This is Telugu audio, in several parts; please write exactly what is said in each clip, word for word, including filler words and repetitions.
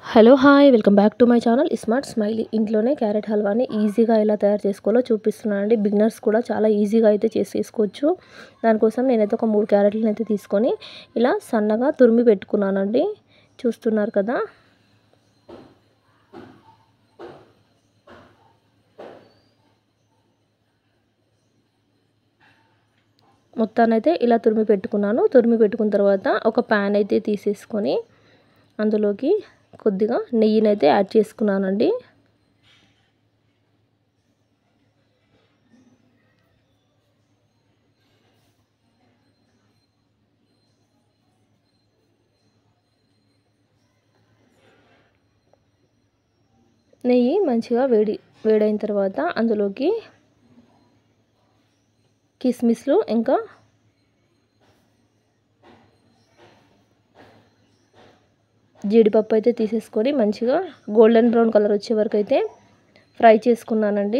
Hello hi welcome back to my channel smart smiley. ఇంట్లోనే క్యారెట్ హల్వాని ఈజీగా ఎలా తయారు చేసుకోవాలో చూపిస్తున్నానండి. బిగినర్స్ కూడా చాలా ఈజీగా అయితే చేసేసుకోవచ్చు. దానికోసం నేనైతే ఒక మూడు క్యారెట్లను అయితే తీసుకొని ఇలా సన్నగా తురిమి పెట్టుకున్నానండి. చూస్తున్నారు కదా. మొత్తానైతే ఇలా తురిమి పెట్టుకున్నాను. తురిమి పెట్టుకున్న తర్వాత ఒక ప్యాన్ అయితే తీసేసుకొని అందులోకి కొద్దిగా నెయ్యినైతే యాడ్ చేసుకున్నానండి. నెయ్యి మంచిగా వేడి వేడైన తర్వాత అందులోకి కిస్మిస్లు ఇంకా జీడిపప్పు అయితే తీసేసుకొని మంచిగా గోల్డెన్ బ్రౌన్ కలర్ వచ్చే వరకు అయితే ఫ్రై చేసుకున్నానండి.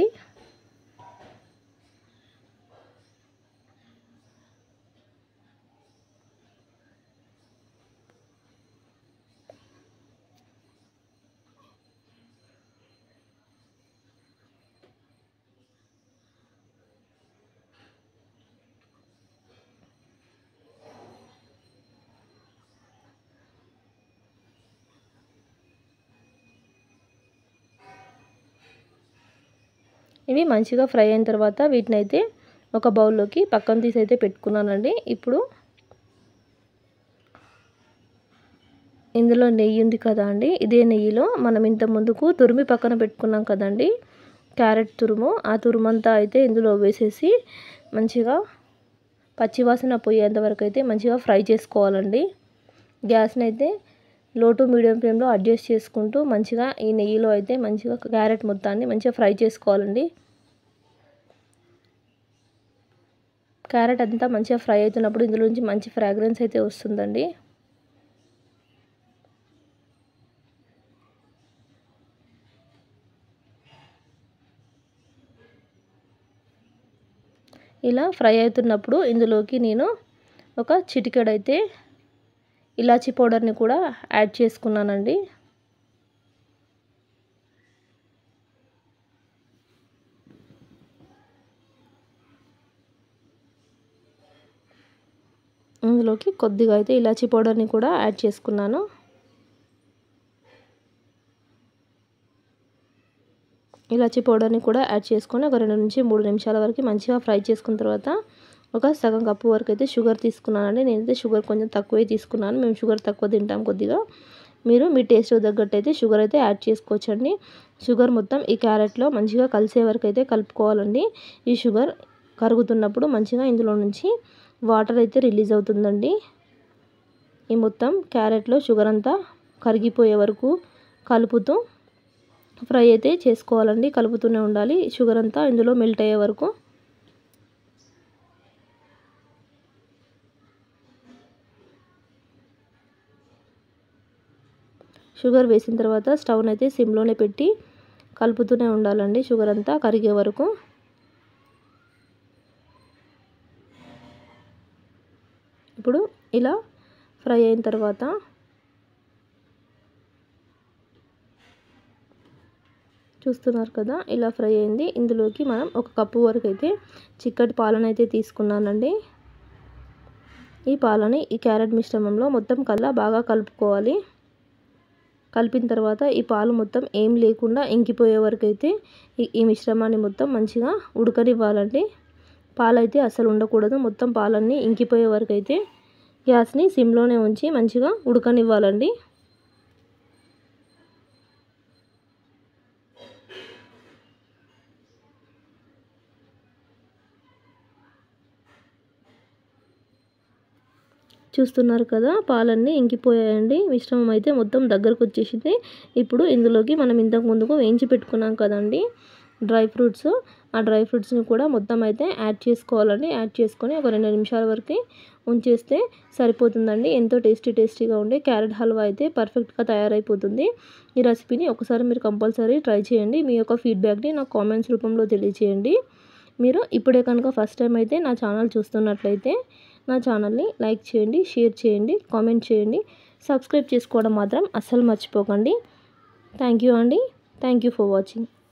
ఇవి మంచిగా ఫ్రై అయిన తర్వాత వీటిని అయితే ఒక బౌల్లోకి పక్కన తీసి అయితే పెట్టుకున్నానండి. ఇప్పుడు ఇందులో నెయ్యి ఉంది కదా అండి, ఇదే నెయ్యిలో మనం ఇంత ముందుకు తురిమి పక్కన పెట్టుకున్నాం కదండి క్యారెట్ తురుము, ఆ తురుమంతా అయితే ఇందులో వేసేసి మంచిగా పచ్చివాసన పోయేంత వరకు అయితే మంచిగా ఫ్రై చేసుకోవాలండి. గ్యాస్ని అయితే లో టు మీడియం ఫ్లేమ్లో అడ్జస్ట్ చేసుకుంటూ మంచిగా ఈ నెయ్యిలో అయితే మంచిగా క్యారెట్ మొత్తాన్ని మంచిగా ఫ్రై చేసుకోవాలండి. క్యారెట్ అంతా మంచిగా ఫ్రై అవుతున్నప్పుడు ఇందులో నుంచి మంచి ఫ్రాగ్రెన్స్ అయితే వస్తుందండి. ఇలా ఫ్రై అవుతున్నప్పుడు ఇందులోకి నేను ఒక చిటికెడైతే ఇలాచీ పౌడర్ని కూడా యాడ్ చేసుకున్నానండి. ఇందులోకి కొద్దిగా అయితే ఇలాచీ పౌడర్ని కూడా యాడ్ చేసుకున్నాను. ఇలాచీ పౌడర్ని కూడా యాడ్ చేసుకొని ఒక రెండు నుంచి మూడు నిమిషాల వరకు మంచిగా ఫ్రై చేసుకున్న తర్వాత ఒక సగం కప్పు వరకు అయితే షుగర్ తీసుకున్నానండి. నేనైతే షుగర్ కొంచెం తక్కువే తీసుకున్నాను. మేము షుగర్ తక్కువ తింటాం కొద్దిగా. మీరు మీ టేస్ట్ తగ్గట్టు అయితే షుగర్ అయితే యాడ్ చేసుకోవచ్చండి. షుగర్ మొత్తం ఈ క్యారెట్లో మంచిగా కలిసే వరకు అయితే కలుపుకోవాలండి. ఈ షుగర్ కరుగుతున్నప్పుడు మంచిగా ఇందులో నుంచి వాటర్ అయితే రిలీజ్ అవుతుందండి. ఈ మొత్తం క్యారెట్లో షుగర్ అంతా కరిగిపోయే వరకు కలుపుతూ ఫ్రై అయితే చేసుకోవాలండి. కలుపుతూనే ఉండాలి షుగర్ అంతా ఇందులో మెల్ట్ అయ్యే వరకు. షుగర్ వేసిన తర్వాత స్టవ్ని అయితే సిమ్లోనే పెట్టి కలుపుతూనే ఉండాలండి షుగర్ అంతా కరిగే వరకు. ఇప్పుడు ఇలా ఫ్రై అయిన తర్వాత చూస్తున్నారు కదా, ఇలా ఫ్రై అయింది. ఇందులోకి మనం ఒక కప్పు వరకు అయితే చిక్కటి పాలను అయితే తీసుకున్నానండి. ఈ పాలని ఈ క్యారెట్ మిశ్రమంలో మొత్తం కల్లా బాగా కలుపుకోవాలి. కలిపిన తర్వాత ఈ పాలు మొత్తం ఏం లేకుండా ఇంకిపోయే వరకు అయితే ఈ మిశ్రమాన్ని మొత్తం మంచిగా ఉడకనివ్వాలండి. పాలైతే అసలు ఉండకూడదు. మొత్తం పాలన్నీ ఇంకిపోయే వరకు అయితే గ్యాస్ని సిమ్లోనే ఉంచి మంచిగా ఉడకనివ్వాలండి. చూస్తున్నారు కదా, పాలన్నీ ఇంకిపోయాయండి. మిశ్రమం అయితే మొత్తం దగ్గరకు వచ్చేసింది. ఇప్పుడు ఇందులోకి మనం ఇంతకు ముందుకు వేయించి పెట్టుకున్నాం కదండి డ్రై ఫ్రూట్స్, ఆ డ్రై ఫ్రూట్స్ని కూడా మొత్తం అయితే యాడ్ చేసుకోవాలండి. యాడ్ చేసుకొని ఒక రెండు నిమిషాల వరకు ఉంచేస్తే సరిపోతుందండి. ఎంతో టేస్టీ టేస్టీగా ఉండే క్యారెట్ హల్వా అయితే పర్ఫెక్ట్గా తయారైపోతుంది. ఈ రెసిపీని ఒకసారి మీరు కంపల్సరీ ట్రై చేయండి. మీ యొక్క ఫీడ్బ్యాక్ని నాకు కామెంట్స్ రూపంలో తెలియజేయండి. మీరు ఇప్పుడే కనుక ఫస్ట్ టైం అయితే నా ఛానల్ చూస్తున్నట్లయితే నా ఛానల్ని లైక్ చేయండి, షేర్ చేయండి, కామెంట్ చేయండి, సబ్స్క్రైబ్ చేసుకోవడం మాత్రం అస్సలు మర్చిపోకండి. థ్యాంక్ యూ అండి. Thank you for watching.